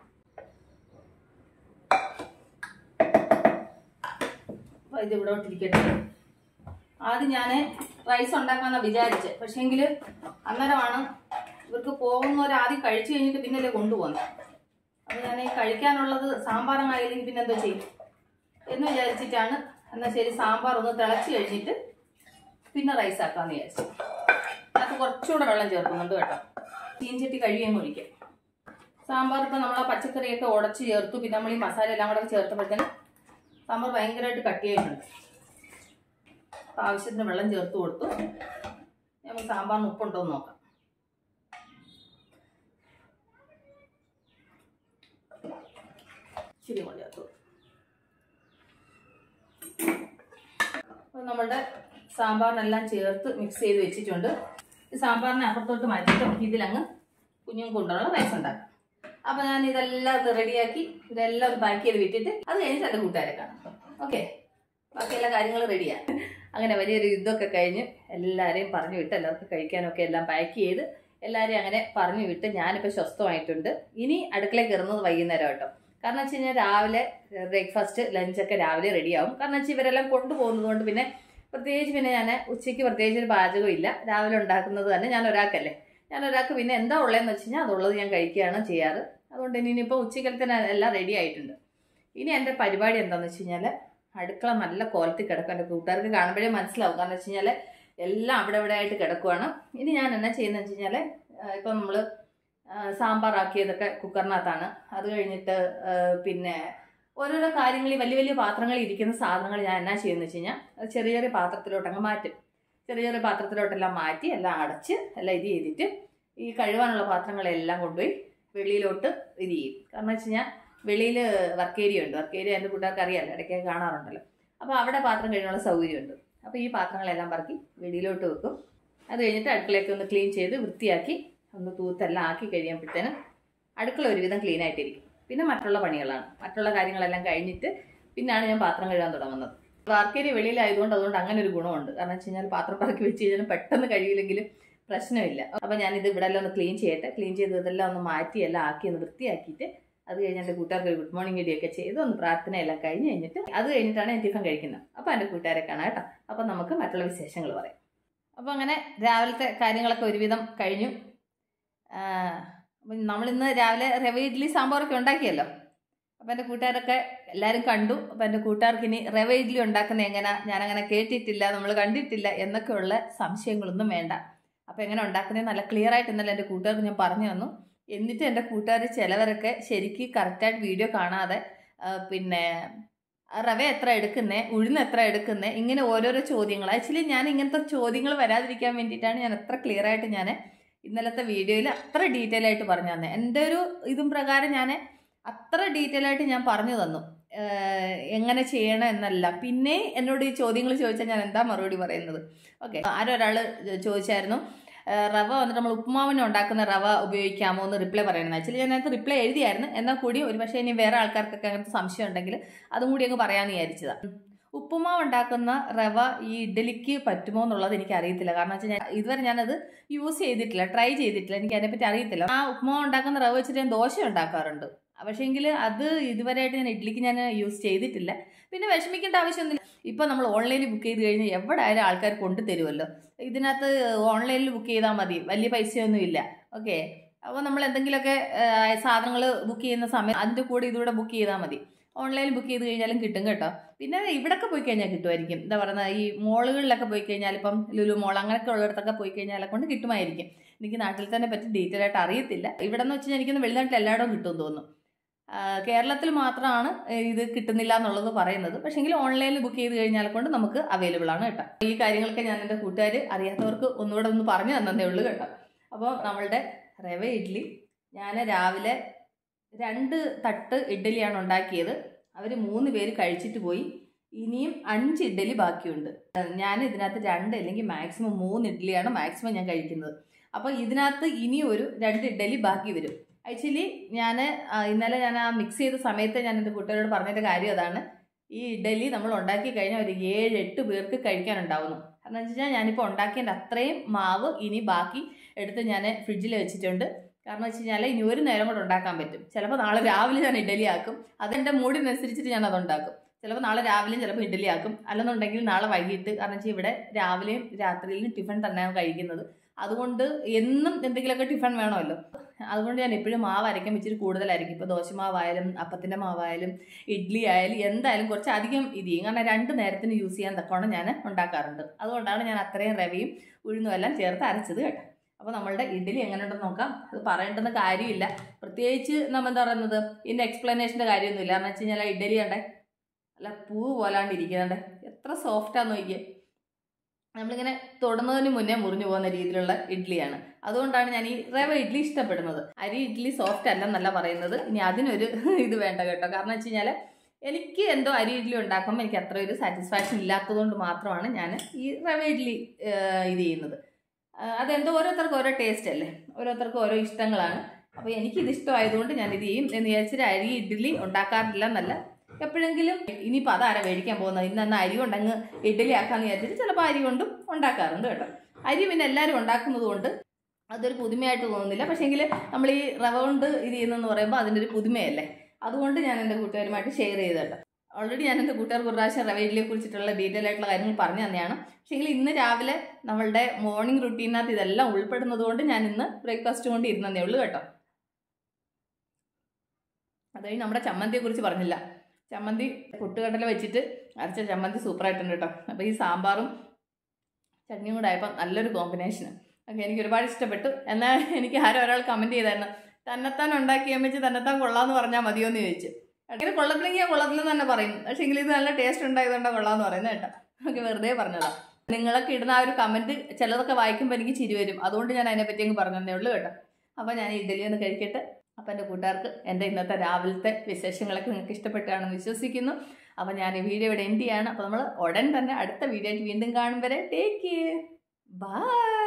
അപ്പോൾ ഇത് ഇവിടെ ഇട്ടിരിക്കട്ടെ. ആദ്യം ഞാൻ റൈസ് ഉണ്ടാക്കാമെന്നാണ് വിചാരിച്ചത്. പക്ഷേങ്കിൽ അന്നേരമാണ് ഇവർക്ക് പോകുന്നവർ ആദ്യം കഴിച്ചു കഴിഞ്ഞിട്ട് പിന്നല്ലേ കൊണ്ടുപോകുന്നത്. അപ്പോൾ ഞാൻ ഈ കഴിക്കാനുള്ളത് സാമ്പാറങ്ങായില്ലെങ്കിൽ പിന്നെ എന്തോ ചെയ്യും എന്ന് വിചാരിച്ചിട്ടാണ്. എന്നാൽ ശരി, സാമ്പാർ ഒന്ന് തിളച്ച് കഴിഞ്ഞിട്ട് പിന്നെ റൈസ് ആക്കാമെന്ന് വിചാരിച്ചു. അതിനകത്ത് കുറച്ചുകൂടെ വെള്ളം ചേർക്കുന്നുണ്ട് കേട്ടോ. ചീൻചട്ടി കഴിയുമ്പോൾ ഒഴിക്കാം. സാമ്പാർ ഇപ്പോൾ നമ്മൾ ആ പച്ചക്കറിയൊക്കെ ഉടച്ച് ചേർത്തു. പിന്നെ നമ്മൾ ഈ മസാല എല്ലാം കൂടെ ചേർത്തപ്പോഴത്തേനും സാമ്പാർ ഭയങ്കരമായിട്ട് കട്ടിയായിട്ടുണ്ട്. അപ്പോൾ ആവശ്യത്തിന് വെള്ളം ചേർത്ത് കൊടുത്തു. നമുക്ക് സാമ്പാറിന് ഉപ്പുണ്ടോ എന്ന് നോക്കാം. ശരി, കൊണ്ട് ചേർത്തു. അപ്പോൾ നമ്മളുടെ സാമ്പാറിനെല്ലാം ചേർത്ത് മിക്സ് ചെയ്ത് വെച്ചിട്ടുണ്ട്. ഈ സാമ്പാറിനെ അപ്പുറത്തോട്ട് മാറ്റിയിട്ട് നമുക്ക് ഇതിലങ്ങ് കുഞ്ഞും കൊണ്ടുള്ള റൈസ് ഉണ്ടാക്കാം. അപ്പോൾ ഞാൻ ഇതെല്ലാം റെഡിയാക്കി ഇതെല്ലാം ഒന്ന് പാക്ക് ചെയ്ത് വിട്ടിട്ട് അത് കഴിഞ്ഞിട്ട് എൻ്റെ കൂട്ടുകാരെ കാണാം. ഓക്കെ, ബാക്കി എല്ലാ കാര്യങ്ങളും റെഡിയാണ്. അങ്ങനെ വലിയൊരു യുദ്ധമൊക്കെ കഴിഞ്ഞ് എല്ലാവരെയും പറഞ്ഞു വിട്ട് എല്ലാവർക്കും കഴിക്കാനൊക്കെ എല്ലാം പാക്ക് ചെയ്ത് എല്ലാവരെയും അങ്ങനെ പറഞ്ഞു വിട്ട് ഞാനിപ്പോൾ സ്വസ്ഥമായിട്ടുണ്ട്. ഇനി അടുക്കളയിൽ കയറുന്നത് വൈകുന്നേരം കേട്ടോ. കാരണം വെച്ച് കഴിഞ്ഞാൽ രാവിലെ ബ്രേക്ക്ഫാസ്റ്റ് ലഞ്ചൊക്കെ രാവിലെ റെഡിയാവും. കാരണം വെച്ചാൽ ഇവരെല്ലാം കൊണ്ടുപോകുന്നത് കൊണ്ട് പിന്നെ പ്രത്യേകിച്ച് പിന്നെ ഞാൻ ഉച്ചയ്ക്ക് പ്രത്യേകിച്ച് ഒരു പാചകം ഇല്ല. രാവിലെ ഉണ്ടാക്കുന്നത് തന്നെ ഞാൻ ഒരാൾക്കല്ലേ. ഞാൻ ഒരാൾക്ക് പിന്നെ എന്താ ഉള്ളതെന്ന് വെച്ച് കഴിഞ്ഞാൽ അതുള്ളത് ഞാൻ കഴിക്കുകയാണ് ചെയ്യാറ്. അതുകൊണ്ട് ഇനിയിപ്പോൾ ഉച്ചക്കലത്തിന് എല്ലാം റെഡി ആയിട്ടുണ്ട്. ഇനി എൻ്റെ പരിപാടി എന്താണെന്ന് വെച്ച് കഴിഞ്ഞാൽ അടുക്കള നല്ല കോലത്തിൽ കിടക്കും. എൻ്റെ കൂട്ടുകാർക്ക് കാണുമ്പോഴേ മനസ്സിലാവും. കാരണം വെച്ച് കഴിഞ്ഞാൽ എല്ലാം അവിടെ ഇവിടെ ആയിട്ട് കിടക്കുവാണ്. ഇനി ഞാൻ എന്നാ ചെയ്യുന്നത് വെച്ച് കഴിഞ്ഞാൽ ഇപ്പം നമ്മൾ സാമ്പാറാക്കിയതൊക്കെ കുക്കറിനകത്താണ്. അത് കഴിഞ്ഞിട്ട് പിന്നെ ഓരോരോ കാര്യങ്ങളിൽ വലിയ വലിയ പാത്രങ്ങളിൽ ഇരിക്കുന്ന സാധനങ്ങൾ ഞാൻ എന്നാ ചെയ്യുന്നത് വെച്ച് കഴിഞ്ഞാൽ ചെറിയ ചെറിയ പാത്രത്തിലോട്ടങ്ങ് മാറ്റും. ചെറിയ ചെറിയ പാത്രത്തിലോട്ടെല്ലാം മാറ്റി എല്ലാം അടച്ച് എല്ലാം ഇത് ചെയ്തിട്ട് ഈ കഴുകാനുള്ള പാത്രങ്ങളെല്ലാം കൊണ്ടുപോയി വെളിയിലോട്ട് ഇത് ചെയ്യും. കാരണം വെച്ച് കഴിഞ്ഞാൽ വെളിയിൽ വർക്ക് ഏരിയ ഉണ്ട്. വർക്ക് ഏരിയ എൻ്റെ കൂട്ടുകാർക്ക് അറിയാമല്ലോ, ഇടയ്ക്കൊക്കെ കാണാറുണ്ടല്ലോ. അപ്പോൾ അവിടെ പാത്രം കഴുകാനുള്ള സൗകര്യമുണ്ട്. അപ്പോൾ ഈ പാത്രങ്ങളെല്ലാം പറക്കി വെളിയിലോട്ട് വെക്കും. അത് കഴിഞ്ഞിട്ട് അടുക്കളയൊക്കെ ഒന്ന് ക്ലീൻ ചെയ്ത് വൃത്തിയാക്കി ഒന്ന് തൂത്തെല്ലാം ആക്കി കഴിയുമ്പോഴത്തേനും അടുക്കള ഒരുവിധം ക്ലീൻ ആയിട്ടിരിക്കും. പിന്നെ മറ്റുള്ള പണികളാണ്, മറ്റുള്ള കാര്യങ്ങളെല്ലാം കഴിഞ്ഞിട്ട് പിന്നാണ് ഞാൻ പാത്രം കഴുകാൻ തുടങ്ങുന്നത്. വർക്ക് ഏരിയ വെളിയിലായതുകൊണ്ട് അതുകൊണ്ട് അങ്ങനെ ഒരു ഗുണമുണ്ട്. കാരണം വെച്ച് കഴിഞ്ഞാൽ പാത്രം പറക്കി വെച്ച് കഴിഞ്ഞാൽ പെട്ടെന്ന് കഴിയില്ലെങ്കിലും പ്രശ്നമില്ല. അപ്പോൾ ഞാനിത് ഇവിടെ എല്ലാം ഒന്ന് ക്ലീൻ ചെയ്യട്ടെ. ക്ലീൻ ചെയ്ത് ഇതെല്ലാം ഒന്ന് മാറ്റി എല്ലാം ആക്കി ഒന്ന് വൃത്തിയാക്കിയിട്ട് അത് കഴിഞ്ഞ് എൻ്റെ കൂട്ടുകാർക്ക് ഒരു ഗുഡ് മോർണിംഗ് ഇടിയൊക്കെ ചെയ്ത് ഒന്ന് പ്രാർത്ഥനയെല്ലാം കഴിഞ്ഞ് കഴിഞ്ഞിട്ട് അത് കഴിഞ്ഞിട്ടാണ് ഞാൻ ടിഫൻ കഴിക്കുന്നത്. അപ്പോൾ എൻ്റെ കൂട്ടുകാരെ കാണാം കേട്ടോ. അപ്പോൾ നമുക്ക് മറ്റുള്ള വിശേഷങ്ങൾ പറയാം. അപ്പോൾ അങ്ങനെ രാവിലത്തെ കാര്യങ്ങളൊക്കെ ഒരുവിധം കഴിഞ്ഞു. അപ്പം നമ്മളിന്ന് രാവിലെ റവ ഇഡ്ഡലി സാമ്പാറൊക്കെ ഉണ്ടാക്കിയല്ലോ. അപ്പോൾ എൻ്റെ കൂട്ടുകാരൊക്കെ എല്ലാവരും കണ്ടു. അപ്പോൾ എൻ്റെ കൂട്ടുകാർക്ക് ഇനി റവ ഇഡ്ഡലി ഉണ്ടാക്കുന്നത് എങ്ങനെ, ഞാനങ്ങനെ കേട്ടിട്ടില്ല, നമ്മൾ കണ്ടിട്ടില്ല എന്നൊക്കെയുള്ള സംശയങ്ങളൊന്നും വേണ്ട. അപ്പോൾ എങ്ങനെ ഉണ്ടാക്കുന്നത് നല്ല ക്ലിയർ ആയിട്ട് ഇന്നലെ എൻ്റെ കൂട്ടുകാർക്ക് ഞാൻ പറഞ്ഞു തന്നു. എന്നിട്ട് എൻ്റെ കൂട്ടുകാർ ചിലവരൊക്കെ ശരിക്കും കറക്റ്റായിട്ട് വീഡിയോ കാണാതെ പിന്നെ റവ എത്ര എടുക്കുന്നേ, ഉഴുന്ന് എത്ര എടുക്കുന്നേ, ഇങ്ങനെ ഓരോരോ ചോദ്യങ്ങൾ. ആക്ച്വലി ഞാൻ ഇങ്ങനത്തെ ചോദ്യങ്ങൾ വരാതിരിക്കാൻ വേണ്ടിയിട്ടാണ് ഞാൻ അത്ര ക്ലിയർ ആയിട്ട് ഞാൻ ഇന്നലത്തെ വീഡിയോയിൽ അത്ര ഡീറ്റെയിൽ ആയിട്ട് പറഞ്ഞു തന്നെ. എൻ്റെ ഒരു ഇതും പ്രകാരം ഞാൻ അത്ര ഡീറ്റെയിൽ ആയിട്ട് ഞാൻ പറഞ്ഞു തന്നു എങ്ങനെ ചെയ്യണം എന്നല്ല. പിന്നെ എന്നോട് ഈ ചോദ്യങ്ങൾ ചോദിച്ചാൽ ഞാൻ എന്താ മറുപടി പറയുന്നത്. ഓക്കെ, ആരൊരാൾ ചോദിച്ചായിരുന്നു റവ വന്നിട്ട് നമ്മൾ ഉപ്പുമാവിന് ഉണ്ടാക്കുന്ന റവ ഉപയോഗിക്കാമോ എന്ന് റിപ്ലൈ പറയണമെന്ന്. ആക്ച്വലി ഞാനകത്ത് റിപ്ലൈ എഴുതിയായിരുന്നു. എന്നാൽ കൂടി ഒരു പക്ഷേ ഇനി വേറെ ആൾക്കാർക്കൊക്കെ അങ്ങനത്തെ സംശയം ഉണ്ടെങ്കിൽ അതും കൂടി അങ്ങ് പറയാമെന്ന് വിചാരിച്ചതാണ്. ഉപ്പുമാവ് ഉണ്ടാക്കുന്ന റവ ഈ ഇഡ്ഡലിക്ക് പറ്റുമോ എന്നുള്ളത് എനിക്ക് അറിയത്തില്ല. കാരണം വെച്ചാൽ ഇതുവരെ ഞാനത് യൂസ് ചെയ്തിട്ടില്ല, ട്രൈ ചെയ്തിട്ടില്ല, എനിക്ക് അതിനെപ്പറ്റി അറിയത്തില്ല. ആ ഉപ്പുമാവ് ഉണ്ടാക്കുന്ന റവ വെച്ചിട്ട് ഞാൻ ദോശ ഉണ്ടാക്കാറുണ്ട്. പക്ഷേങ്കിൽ അത് ഇതുവരെയായിട്ട് ഞാൻ ഇഡ്ഡലിക്ക് ഞാൻ യൂസ് ചെയ്തിട്ടില്ല. പിന്നെ വിഷമിക്കേണ്ട ആവശ്യമൊന്നുമില്ല. ഇപ്പം നമ്മൾ ഓൺലൈനിൽ ബുക്ക് ചെയ്ത് കഴിഞ്ഞാൽ എവിടെ ആയാലും ആൾക്കാർ കൊണ്ടുതരുമല്ലോ. ഇതിനകത്ത് ഓൺലൈനിൽ ബുക്ക് ചെയ്താൽ മതി, വലിയ പൈസയൊന്നും ഇല്ല. ഓക്കെ, അപ്പോൾ നമ്മൾ എന്തെങ്കിലുമൊക്കെ സാധനങ്ങൾ ബുക്ക് ചെയ്യുന്ന സമയം അതിൻ്റെ കൂടെ ഇതുകൂടെ ബുക്ക് ചെയ്താൽ മതി. ഓൺലൈനിൽ ബുക്ക് ചെയ്ത് കഴിഞ്ഞാലും കിട്ടും കേട്ടോ. പിന്നെ ഇവിടെയൊക്കെ പോയി കഴിഞ്ഞാൽ കിട്ടുമായിരിക്കും. എന്താ പറയുക, ഈ മോളുകളിലൊക്കെ പോയി കഴിഞ്ഞാൽ, ഇപ്പം ലുലു മോൾ അങ്ങനെയൊക്കെ ഉള്ളിടത്തൊക്കെ പോയി കഴിഞ്ഞാൽ കൊണ്ട് കിട്ടുമായിരിക്കും. എനിക്ക് നാട്ടിൽ തന്നെ പറ്റി ഡീറ്റെയിൽ ആയിട്ട് അറിയത്തില്ല. ഇവിടെ എന്ന് വെച്ച് കഴിഞ്ഞാൽ എനിക്കൊന്ന് വെളിനാട്ടിൽ എല്ലായിടവും കിട്ടുമെന്ന് തോന്നുന്നു. കേരളത്തിൽ മാത്രമാണ് ഇത് കിട്ടുന്നില്ല എന്നുള്ളത് പറയുന്നത്. പക്ഷേങ്കിൽ ഓൺലൈനിൽ ബുക്ക് ചെയ്ത് കഴിഞ്ഞാൽ കൊണ്ട് നമുക്ക് അവൈലബിൾ ആണ് കേട്ടോ. ഈ കാര്യങ്ങളൊക്കെ ഞാൻ എൻ്റെ കൂട്ടുകാർ അറിയാത്തവർക്ക് ഒന്നുകൂടെ ഒന്ന് പറഞ്ഞു തന്നേ ഉള്ളൂ കേട്ടോ. അപ്പോൾ നമ്മളുടെ റവ ഇഡ്ഡലി ഞാൻ രാവിലെ 2 തട്ട് ഇഡ്ഡലിയാണ് ഉണ്ടാക്കിയത്. അവർ 3 പേര് കഴിച്ചിട്ട് പോയി. ഇനിയും 5 ഇഡ്ഡലി ബാക്കിയുണ്ട്. ഞാൻ ഇതിനകത്ത് 2 അല്ലെങ്കിൽ മാക്സിമം 3 ഇഡ്ഡലിയാണ് മാക്സിമം ഞാൻ കഴിക്കുന്നത്. അപ്പോൾ ഇതിനകത്ത് ഇനി ഒരു 2 ഇഡ്ഡലി ബാക്കി വരും. ആക്ച്വലി ഇന്നലെ ഞാൻ ആ മിക്സ് ചെയ്ത സമയത്ത് ഞാൻ എൻ്റെ കുട്ടികളോട് പറഞ്ഞതിൻ്റെ കാര്യം അതാണ്. ഈ ഇഡ്ഡലി നമ്മൾ ഉണ്ടാക്കി കഴിഞ്ഞാൽ ഒരു 7-8 പേർക്ക് കഴിക്കാനുണ്ടാവുന്നു. കാരണം വെച്ച് കഴിഞ്ഞാൽ ഞാനിപ്പോൾ ഉണ്ടാക്കിയതിൻ്റെ അത്രയും മാവ് ഇനി ബാക്കി എടുത്ത് ഞാൻ ഫ്രിഡ്ജിൽ വെച്ചിട്ടുണ്ട്. കാരണം വെച്ച് കഴിഞ്ഞാൽ ഇനി ഒരു നേരം കൂടെ ഉണ്ടാക്കാൻ പറ്റും. ചിലപ്പോൾ നാളെ രാവിലെ ഞാൻ ഇഡ്ഡലി ആക്കും. അതെൻ്റെ മൂഡിനനുസരിച്ചിട്ട് ഞാൻ അതുണ്ടാക്കും. ചിലപ്പോൾ നാളെ രാവിലെയും ചിലപ്പോൾ ഇഡ്ഡലി ആക്കും, അല്ലെന്നുണ്ടെങ്കിൽ നാളെ വൈകിട്ട്. കാരണം വെച്ചാൽ ഇവിടെ രാവിലെയും രാത്രിയിലും ടിഫിൻ തന്നെയാണ് കഴിക്കുന്നത്. അതുകൊണ്ട് എന്നും എന്തെങ്കിലുമൊക്കെ ടിഫിൻ വേണമല്ലോ. അതുകൊണ്ട് ഞാൻ എപ്പോഴും മാവ് അരയ്ക്കാൻ ഇച്ചിരി കൂടുതലായിരിക്കും. ഇപ്പോൾ ദോശമാവായാലും അപ്പത്തിൻ്റെ മാവായാലും ഇഡ്ഡലി ആയാലും എന്തായാലും കുറച്ച് അധികം ഇത് ചെയ്യും. കാരണം 2 നേരത്തിന് യൂസ് ചെയ്യാൻ തക്കവണ്ണം ഞാൻ ഉണ്ടാക്കാറുണ്ട്. അതുകൊണ്ടാണ് ഞാൻ അത്രയും റവയും ഉഴുന്നും എല്ലാം ചേർത്ത് അരച്ചത് കേട്ടോ. അപ്പോൾ നമ്മളുടെ ഇഡ്ഡലി എങ്ങനെ ഉണ്ടെന്ന് നോക്കാം. അത് പറയേണ്ടുന്ന കാര്യമില്ല, പ്രത്യേകിച്ച് നമ്മൾ എന്താ പറയുന്നത് ഇതിൻ്റെ എക്സ്പ്ലനേഷൻ്റെ കാര്യമൊന്നുമില്ല. കാരണം വെച്ച് കഴിഞ്ഞാൽ ഇഡ്ഡലി കണ്ടേ അല്ല പൂ പോലാണ്ട് ഇരിക്കുന്നുണ്ട്. എത്ര സോഫ്റ്റാന്ന് നോക്കിയേ. നമ്മളിങ്ങനെ തൊടുന്നതിന് മുന്നേ മുറിഞ്ഞു പോകുന്ന രീതിയിലുള്ള ഇഡ്ഡലിയാണ്. അതുകൊണ്ടാണ് ഞാൻ ഈ റവ ഇഡ്ഡലി ഇഷ്ടപ്പെടുന്നത്. അരി ഇഡ്ഡലി സോഫ്റ്റ് അല്ലെന്നല്ല പറയുന്നത്. ഇനി അതിനൊരു ഇത് വേണ്ട കേട്ടോ. കാരണം വെച്ച് കഴിഞ്ഞാൽ എനിക്ക് എന്തോ അരി ഇഡ്ഡലി ഉണ്ടാക്കുമ്പോൾ എനിക്ക് അത്ര ഒരു സാറ്റിസ്ഫാക്ഷൻ ഇല്ലാത്തതുകൊണ്ട് മാത്രമാണ് ഞാൻ ഈ റവ ഇഡ്ഡലി ഇത് ചെയ്യുന്നത്. അതെന്തോ ഓരോരുത്തർക്കും ഓരോ ടേസ്റ്റ് അല്ലേ, ഓരോരുത്തർക്കും ഓരോ ഇഷ്ടങ്ങളാണ്. അപ്പോൾ എനിക്കിത് ഇഷ്ടമായതുകൊണ്ട് ഞാനിത് ചെയ്യും. എന്ന് വിചാരിച്ചിട്ട് അരി ഇഡ്ഡലി ഉണ്ടാക്കാറില്ല എന്നല്ല, എപ്പോഴെങ്കിലും ഇനിയിപ്പോൾ അതാരാ മേടിക്കാൻ പോകുന്നത്, ഇന്ന് അരി കൊണ്ടങ്ങ് ഇഡ്ഡലി ആക്കാമെന്ന് വിചാരിച്ചിട്ട് ചിലപ്പോൾ അരി കൊണ്ടും ഉണ്ടാക്കാറുണ്ട് കേട്ടോ. അരി പിന്നെ എല്ലാവരും ഉണ്ടാക്കുന്നത് കൊണ്ട് അതൊരു പുതുമയായിട്ട് തോന്നുന്നില്ല. പക്ഷേങ്കിൽ നമ്മൾ ഈ റവ കൊണ്ട് ഇത് ചെയ്യുന്നതെന്ന് പറയുമ്പോൾ അതിൻ്റെ ഒരു പുതുമയല്ലേ. അതുകൊണ്ട് ഞാൻ എൻ്റെ കൂട്ടുകാരുമായിട്ട് ഷെയർ ചെയ്ത് കേട്ടോ. ഓൾറെഡി ഞാൻ എൻ്റെ കൂട്ടുകാർക്ക് ഒരു പ്രാവശ്യം റവ ഇഡ്ഡലിയെ കുറിച്ചിട്ടുള്ള ഡീറ്റെയിൽ ആയിട്ടുള്ള കാര്യങ്ങൾ പറഞ്ഞു തന്നെയാണ്. പക്ഷേങ്കിൽ ഇന്ന് രാവിലെ നമ്മളുടെ മോർണിംഗ് റുട്ടീനകത്ത് ഇതെല്ലാം ഉൾപ്പെടുന്നത് കൊണ്ട് ഞാൻ ഇന്ന് ബ്രേക്ക്ഫാസ്റ്റ് കൊണ്ട് ഇരുന്നതേ ഉള്ളൂ കേട്ടോ. അത് കഴിഞ്ഞ് നമ്മുടെ ചമ്മന്തിയെക്കുറിച്ച് പറഞ്ഞില്ല. ചമ്മന്തി പൊട്ടുകടല വെച്ചിട്ട് അരച്ച ചമ്മന്തി സൂപ്പറായിട്ടുണ്ട് കേട്ടോ. അപ്പോൾ ഈ സാമ്പാറും ചട്നിയും കൂടെ ആയപ്പോൾ നല്ലൊരു കോമ്പിനേഷൻ. ഓക്കെ, എനിക്ക് ഒരുപാട് ഇഷ്ടപ്പെട്ടു. എന്നാൽ എനിക്ക് ഒരാൾ കമൻറ്റ് ചെയ്തായിരുന്നു, തന്നെത്താൻ ഉണ്ടാക്കിയാൽ വെച്ച് തന്നെത്താൻ കൊള്ളാമെന്ന് പറഞ്ഞാൽ മതിയോ എന്ന് ചോദിച്ചു. അങ്ങനെ കൊള്ളത്തില്ലെങ്കിൽ കൊള്ളത്തില്ലെന്ന് തന്നെ പറയും. പക്ഷേ എങ്കിൽ ഇത് നല്ല ടേസ്റ്റ് ഉണ്ടായതുകൊണ്ടാണ് കൊള്ളാമെന്ന് പറയുന്നത് കേട്ടോ. ഓക്കെ, വെറുതെ പറഞ്ഞതാണ്. നിങ്ങളൊക്കെ ഇടുന്ന ആ ഒരു കമൻറ്റ് ചിലതൊക്കെ വായിക്കുമ്പോൾ എനിക്ക് ചിരി വരും. അതുകൊണ്ട് ഞാൻ അതിനെപ്പറ്റി അങ്ങ് പറഞ്ഞതേ ഉള്ളൂ കേട്ടോ. അപ്പോൾ ഞാൻ ഇഡ്ഡലി ഒന്ന് കഴിക്കട്ടെ. അപ്പോൾ എൻ്റെ കൂട്ടുകാർക്ക് എൻ്റെ ഇന്നത്തെ രാവിലത്തെ വിശേഷങ്ങളൊക്കെ നിങ്ങൾക്ക് ഇഷ്ടപ്പെട്ടാണെന്ന് വിശ്വസിക്കുന്നു. അപ്പോൾ ഞാൻ ഈ വീഡിയോ ഇവിടെ എൻഡ് ചെയ്യാണ്. അപ്പോൾ നമ്മൾ ഉടൻ തന്നെ അടുത്ത വീഡിയോ ആയിട്ട് വീണ്ടും കാണും വരെ ടേക്ക് കെയർ, ബൈ.